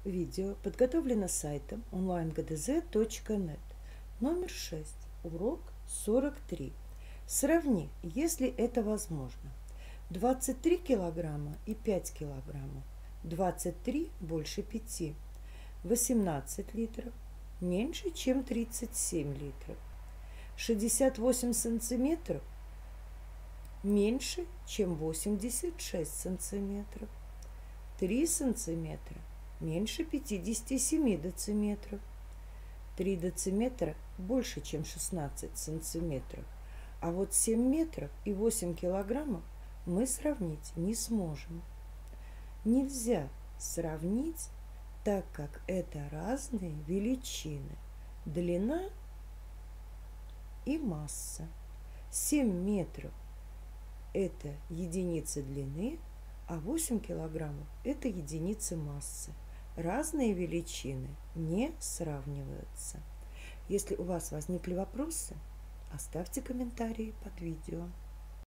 Видео подготовлено сайтом onlinegdz.net. Номер 6. Урок 43. Сравни, если это возможно. 23 килограмма и 5 килограммов. 23 больше 5. 18 литров меньше, чем 37 литров. 68 сантиметров меньше, чем 86 сантиметров. 3 сантиметра меньше 57 дециметров. 3 дециметра больше, чем 16 сантиметров. А вот 7 метров и 8 килограммов мы сравнить не сможем. Нельзя сравнить, так как это разные величины. Длина и масса. 7 метров – это единица длины, а 8 килограммов – это единица массы. Разные величины не сравниваются. Если у вас возникли вопросы, оставьте комментарии под видео.